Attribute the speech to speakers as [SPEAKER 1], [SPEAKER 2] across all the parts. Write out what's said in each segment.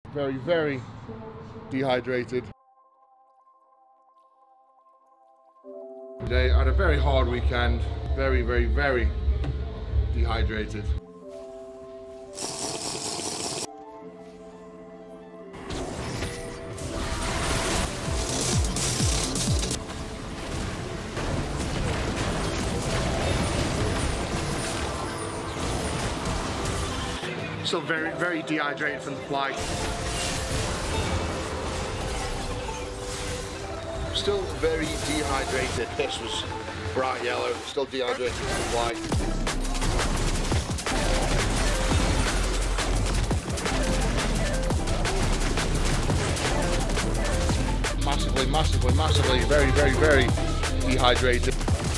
[SPEAKER 1] Very, very dehydrated. Today I had a very hard weekend. Very, very, very dehydrated.
[SPEAKER 2] Still very, very dehydrated from the flight.
[SPEAKER 1] Still very dehydrated. This was bright yellow. Still dehydrated from the flight. Massively, massively, massively, very, very, very dehydrated.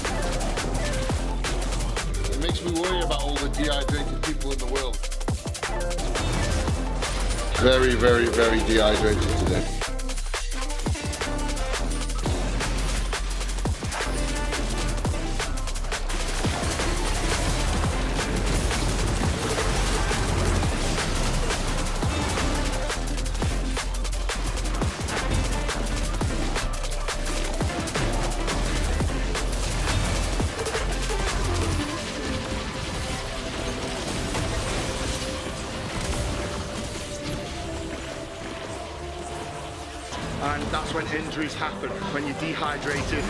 [SPEAKER 1] It makes me worry about all the dehydrated people in the world. Very, very, very dehydrated today.
[SPEAKER 2] And that's when injuries happen, when you're dehydrated.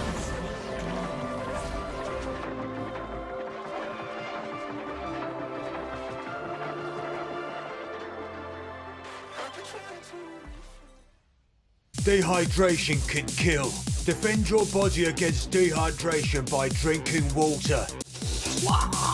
[SPEAKER 3] Dehydration can kill. Defend your body against dehydration by drinking water.